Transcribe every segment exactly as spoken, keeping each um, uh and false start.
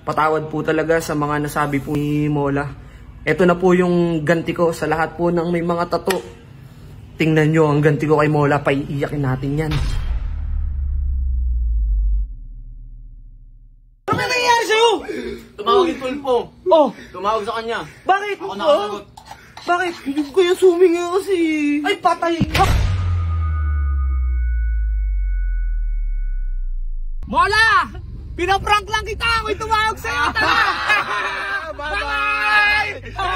Patawad po talaga sa mga nasabi po ni Mola. Ito na po yung ganti ko sa lahat po ng may mga tato. Tingnan nyo ang ganti ko kay Mola, paiiyakin natin yan. Ano nangyayari sa'yo? Tumawag yung tulpo. Oh, Tumawag sa kanya. bakit? Ako nakasagot. Bakit? Hindi ko kaya suminga kasi. Ay, patay ka! Mola! Pinaprank lang kita! Ako'y tumawag sa'yo! Tara! Bye-bye!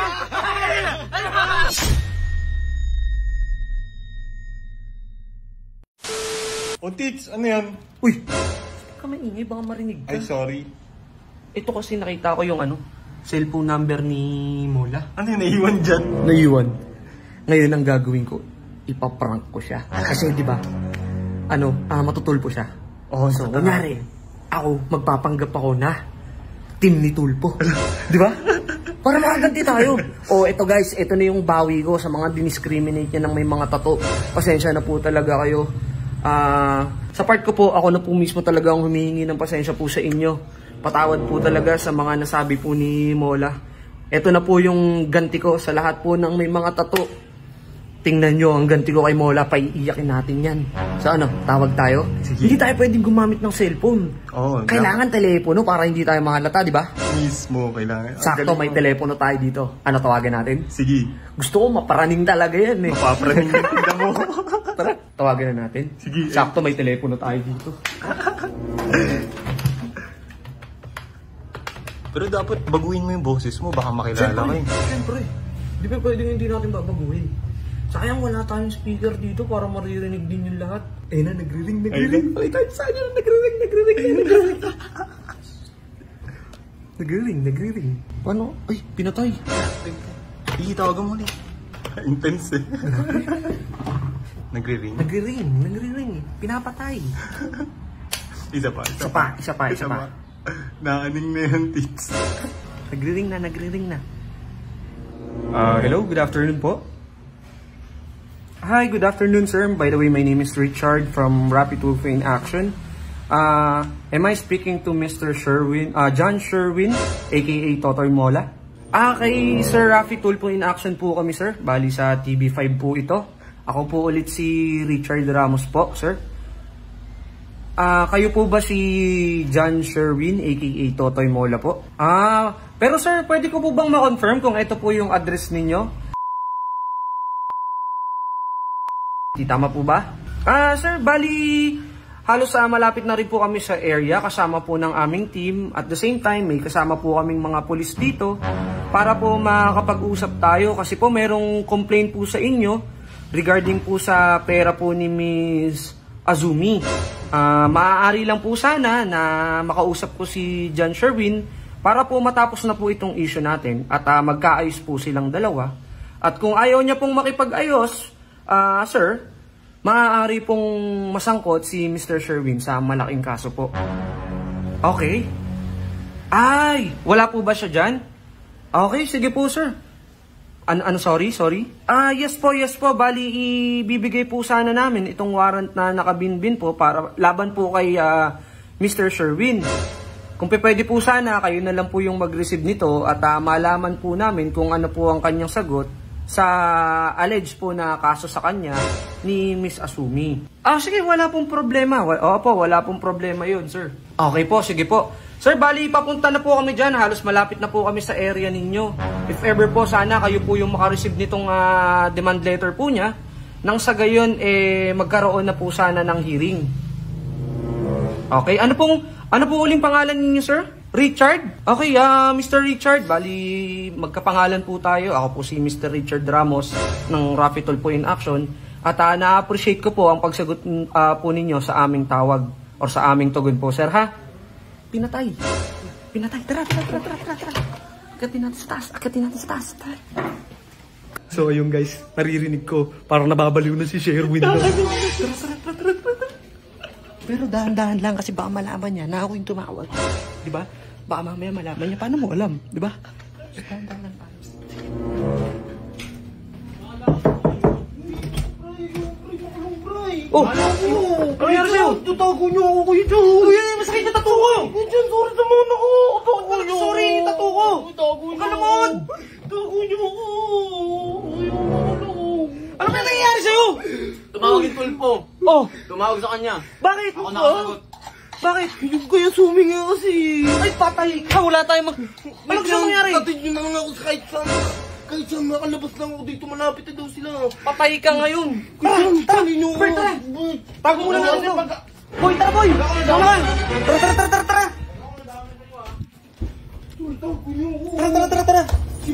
O Tits, ano yan? Uy! Ka maingay, baka marinig ka. Ay, sorry. Ito kasi nakita ko yung ano, cellphone number ni Mola. Ano yung naiwan dyan? Naiwan. Ngayon ang gagawin ko, ipaprank ko siya. Kasi di ba, ano, ah, matutulpo siya. Oh, So, kunyari, ako, magpapanggap ako na team ni Tulpo. Di ba? Para makaganti tayo. O, eto guys, eto na yung bawi ko sa mga diniscriminate niya ng may mga tato. Pasensya na po talaga kayo. Ah, sa part ko po, ako na po mismo talaga ang humihingi ng pasensya po sa inyo. Patawad po talaga sa mga nasabi po ni Mola. Eto na po yung ganti ko sa lahat po ng may mga tato. Tingnan nyo ang ganti ko kay Mola, paiiyakin natin yan. So ano, tawag tayo? Sige. Hindi tayo pwedeng gumamit ng cellphone. Oo. Kailangan telepono para hindi tayo mahalata, di ba? Mismo, kailangan. Sakto, may telepono tayo dito. Ano, tawagan natin? Sige. Gusto ko maparaning talaga yan eh. Mapapraning yung tinda mo. Tara, tawagan na natin. Sige. Sakto, may telepono tayo dito. Pero dapat baguhin mo yung boses mo, baka makilala ka eh. Siyempre. Di ba pwedeng hindi natin babaguhin? Sayang wala tayong speaker dito para maririnig din yung lahat. Eh na, nagre-ring, nagre-ring. Ay, tayo sa inyo, nagre-ring, nagre-ring, nagre-ring. Nagre-ring, nagre-ring. Paano? Ay, pinatay. Sige, tawagan mo ulit. Intense eh. Nagre-ring. Nagre-ring, nagre-ring. Pinapatay. Isa pa, isa Isa pa, isa pa, isa pa. Naaning na yung Tits. Nagre-ring na, nagre-ring na. Uh, hello, good afternoon po. Hi, good afternoon, sir. By the way, my name is Richard from Rapid Tulpo in Action. Uh, am I speaking to Mister Sherwin, uh, John Sherwin, aka Totoy Mola? Ah, kay Sir Rapid Tulpo in Action po kami, sir. Bali sa T V five po ito. Ako po ulit si Richard Ramos po, sir. Ah, kayo po ba si John Sherwin, aka Totoy Mola po? Ah, pero sir, pwede ko po bang ma-confirm kung ito po yung address ninyo? Tama po ba? Ah, sir, bali halos uh, malapit na rin po kami sa area kasama po ng aming team. At the same time, may kasama po kaming mga pulis dito para po makapag-usap tayo kasi po merong complaint po sa inyo regarding po sa pera po ni Miss Azumi. Ah, maaari lang po sana na makausap ko si John Sherwin para po matapos na po itong issue natin at uh, magkaayos po silang dalawa. At kung ayaw niya pong makipag-ayos, Ah, uh, sir, maaari pong masangkot si Mister Sherwin sa malaking kaso po. Okay. Ay, wala po ba siya dyan? Okay, sige po, sir. Ano, ano, sorry, sorry? Ah, yes po, yes po. Bali, ibibigay po sana namin itong warrant na nakabinbin po para laban po kay uh, Mister Sherwin. Kung pwede po sana, kayo na lang po yung mag-receive nito at uh, malaman po namin kung ano po ang kanyang sagot sa alleged po na kaso sa kanya ni Miss Azumi. Ah, sige, wala pong problema. Oo po, wala pong problema yun, sir. Okay po, sige po. Sir, bali, papunta na po kami dyan. Halos malapit na po kami sa area ninyo. If ever po, sana kayo po yung makareceive nitong uh, demand letter po niya. Nang sa gayon, eh, magkaroon na po sana ng hearing. Okay, ano pong, ano po uling pangalan ninyo, sir? Richard? Okay, uh, Mister Richard, bali magkapangalan po tayo. Ako po si Mister Richard Ramos ng Rapid Tulpo in Action. At uh, na-appreciate ko po ang pagsagot uh, po ninyo sa aming tawag or sa aming tugon po, sir, ha? Pinatay. Pinatay. Tara, tara, tara, tara, tara, tara. Akatin natin sa taas. Akatin natin sa taas. Tara. So, ayun guys, naririnig ko. Parang nababaliw na si Sherwin. Tara, tara, tara, tara, tara. Pero dahan-dahan lang kasi baka malaman niya na ako yung tumawag. Di ba? Baka mamaya malaman niya. Paano mo alam? Di ba? Dahan-dahan lang tayo. Oh! Ano nangyari sa'yo? Tutago niyo ako kayo dyan. Uy, masakit na tattoo ko! Diyan, sorry naman ako. Tutago niyo Tago niyo Huwag ka naman! Tago niyo ako! Ayoko. Ano kaya nangyayari sa'yo? Tumawag yung tulpo. Oh, Tumawag sa kanya. bakit? Ako nakasagot. Bakit? Hindi ko kaya suminga kasi. Ay, patay ka! Wala tayong mag... Ano gusto nangyari? Tatid nyo na lang ako kahit saan. Kahit saan makalabas lang ako dito. Malapit na daw sila. Patay ka ngayon! Tara, tara, ninyo ako. Bert, tara! Tago muna natin ito! Boy, tara boy! Tara naman! Tara, tara, tara, tara, tara! Tara, tara, tara, tara!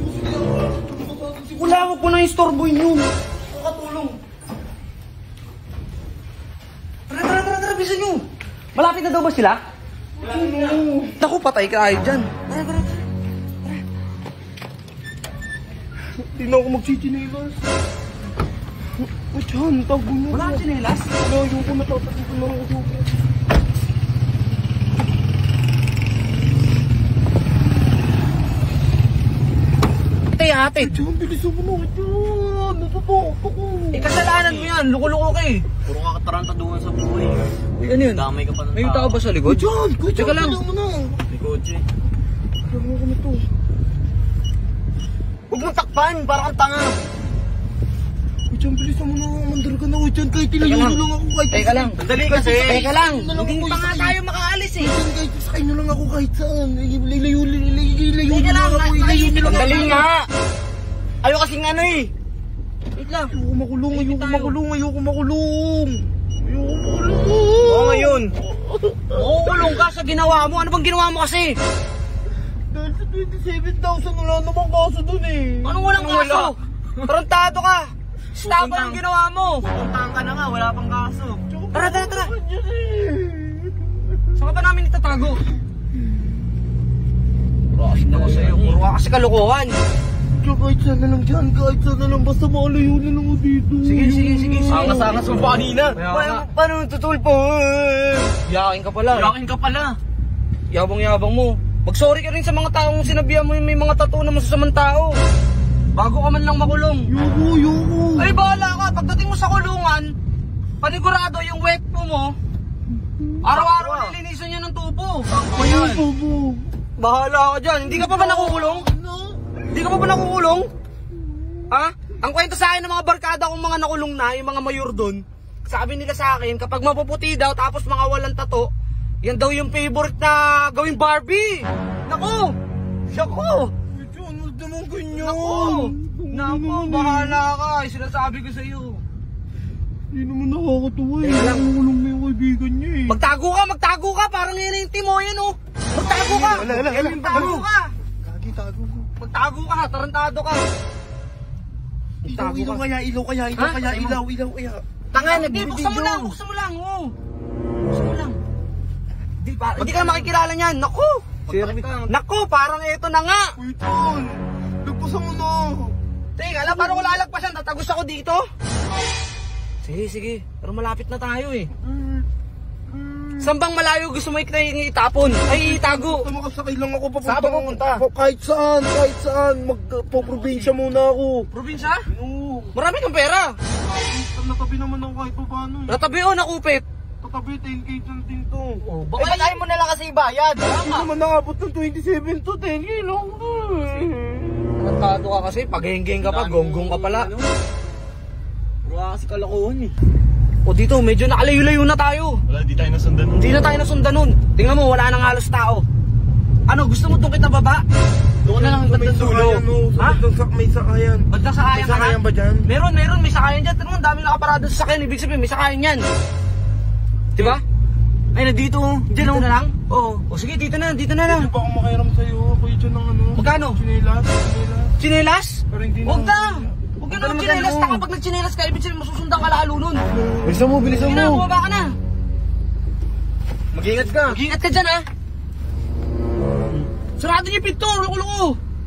Wala ko po na istorbo yun! Kakatulong! Tara, tara, tara, tara! Bisa nyo! Malapit na daw ba sila? Naku, patay ka ay dyan! Tara, tara, tara! Hindi na ako magchichinilas. O dyan, tago nyo. Wala kang chinelas? Wala, yung ko natatapos ko lang ako. Ate, ate! Diyan, bilisan mo na. Diyan, natatakot ako. Eh, kasalanan mo yan! Luko-luko ka eh! Puro kakatarantaduhan sa buhay. Eh, ano yun? Damay ka pa ng May tao ba sa likod? Diyan, kuya, Teka lang. bilisan mo na. May kotse. Alam mo ko na to. Huwag mong takpan, para kang tanga. O dyan, bilisan mo na. Mandar ka na. O dyan, kahit ilayo lang. lang ako. Kahit Teka lang! Dali kasi. Teka lang! Hindi Hindi pa nga tayo makaalis eh! Dyan, kahit sakay nyo lang ako kahit saan. Ilayo, ilayo, ilayo Teka nyo lang, lang ako. nasa Ilayo nyo lang ako. Dali nga. Ayaw kasing ano eh. Wait lang! Ayoko makulong, ayoko makulong, ayoko makulong. Ayoko makulong. Oo ngayon. Makukulong ka sa ginawa mo! Ano bang ginawa mo kasi? Dahil sa twenty-seven thousand, wala namang kaso dun eh. Anong walang kaso? Tarantado ka! Stapa yung ginawa mo! Pupuntahan ka na nga, wala pang kaso. Tara, tara, tara! Diyos eh. Saan ka ba namin itatago? Rush na ko sa'yo. Puro ka kasi kalokohan. Diyan, kahit saan na lang dyan, kahit saan na lang, basta makalayo na lang ako dito. Sige, sige, sige, sige. Angas-angas mo pa kanina. Kaya Pa- nga. Paano tutulpo? Yakin ka pala. Yakin ka pala. Yabang-yabang mo. Mag-sorry ka rin sa mga taong sinabihan mo yung may mga tattoo na masasamang tao. Bago ka man lang makulong. Yoko, yoko. Ay, bahala ka. Pagdating mo sa kulungan, panigurado yung wet po mo, araw-araw nilinisan niya ng tubo. Ayun po po. Bahala ka dyan. Hindi ka pa ba nakukulong? Ano? Hindi ka pa ba nakukulong? Ha? Ang kwento sa akin ng mga barkada kong mga nakulong na, yung mga mayor doon, sabi nila sa akin, kapag mapuputi daw tapos mga walang tato, yan daw yung favorite na gawing Barbie. Naku! Naku! Medyo ano naman ganyan? Naku! Naku, bahala ka. Yung sinasabi ko sa iyo. Hindi naman nakakatuwa eh. Teka lang. Nakulong na yung kaibigan niya eh. Magtago ka, magtago ka. Parang yan yung timo yan oh. Magtago ka. Wala, wala, wala. Magtago ka. Gagi, tago ko. Magtago ka, tarantado ka. Ilaw, Magtago ilaw ka. kaya, ilaw kaya, ilaw Ha? kaya, ilaw, ilaw kaya. Tanga, hindi, buksan mo lang, buksan mo lang, oh. Buksan mo lang. Di, pa, hindi ka makikilala niyan. Naku! Naku, parang ito na nga. Uy, Tol! Nagpasan mo na! Teka, alam, paano ko lalagpasan? Tatagos ako dito? Sige, sige. Pero malapit na tayo eh. Saan bang malayo gusto mo ik- na itapon? Ay, itago. Basta makasakay lang ako papunta. Saan ba pupunta? Ako, kahit saan, kahit saan. Magpo-probinsya muna ako. Probinsya? Oo. Marami kang pera. Natabi naman ako kahit pa paano eh. Natabi o nakupit. Tatabi, ten K lang din to. Oh, Eh, ba't ayaw mo na lang kasi ibayad? Hindi naman nakabot ng twenty-seven to, ten K lang to eh. Tarantado ka kasi, paghengeng ka pa, gonggong ka pala. Wala kasi kalokohan eh. O dito, medyo nakalayo-layo na tayo. Wala, di tayo nasundan. Hindi na tayo nasundan nun. Tingnan mo, wala nang halos tao. Ano, gusto mo doon kita baba? Doon na lang ang bandang dulo. Ha? Ha? May sakayan. Ba't na sakayan May ka sakayan na? ba dyan? Meron, meron, may sakayan dyan. Tingnan mo, ang dami nakaparada sa sakayan. Ibig sabihin, may sakayan yan. Diba? Ay, nandito. Diyan dito na lang? Oo. O sige, dito na, dito na lang. Hindi pa ako makiaram sa'yo. Ako yun dyan ng ano. Magkano? Chinelas. Chinelas. Chinelas? Pero hindi Huwag na. na! Huwag ka Huwag ka na na chinelas. magano. Taka pag nagchinelas ka, ibig sabihin, masusundan ka lalo nun. Bilisan mo, bilisan Sige na, mo. bumaba ka na. Mag-ingat ka. Mag-ingat ka dyan, ha? Sarado niyo yung pinto, loko-loko.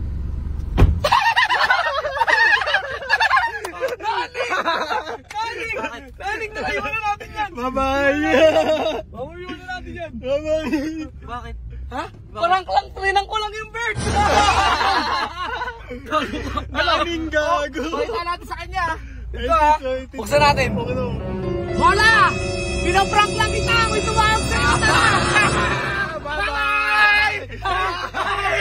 Naling! Naling! Naling na kayo na natin yan! Bye-bye. Mamuyuan na natin yan! Bye-bye. Bakit? Ha? Parang lang, trinang ko lang yung bird! Malaming gago. Pakita natin sa kanya, ha? Ito, ha? Buksan natin. Okay na. Hola! Pinaprank lang kita! Ako'y tumawag sa'yo! Tara! Bye-bye!